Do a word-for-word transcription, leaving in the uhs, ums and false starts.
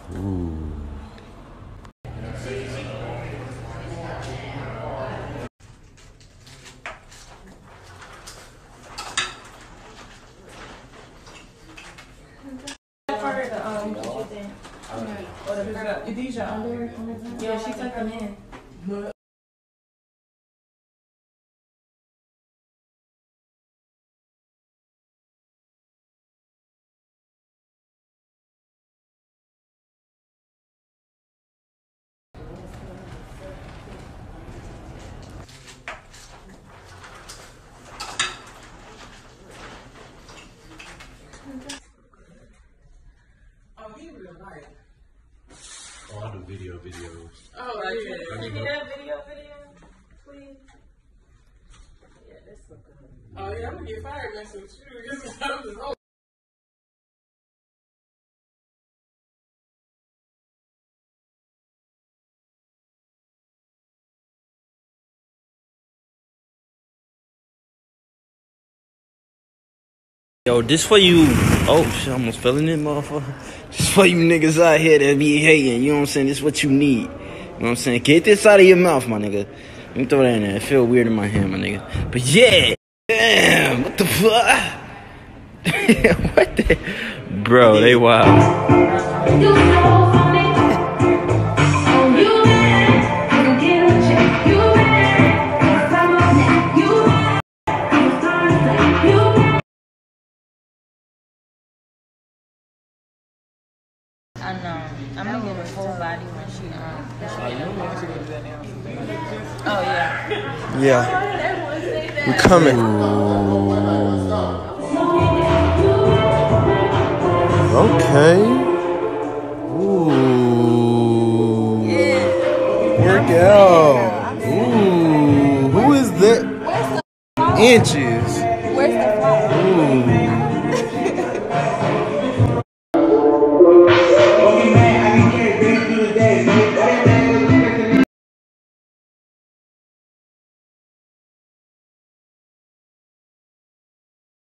Ooh. These your underwear? Yeah, she took them in. Oh, he real life. Oh, I do video, videos. Oh, yeah. Can you do that video, video, please? Yeah, that's so good. Oh, yeah, I'm gonna get fired messing with you. This is how this is. Yo, this for you. Oh, shit, I almost fell in it, motherfucker. This for you niggas out here that be hating. You know what I'm saying? This is what you need. You know what I'm saying? Get this out of your mouth, my nigga. Let me throw that in there. It feel weird in my hand, my nigga. But yeah. Damn. What the fuck? What the? Bro, they wild. I know. I'm gonna get a full body when she um. Oh yeah. Yeah. We're coming. Okay.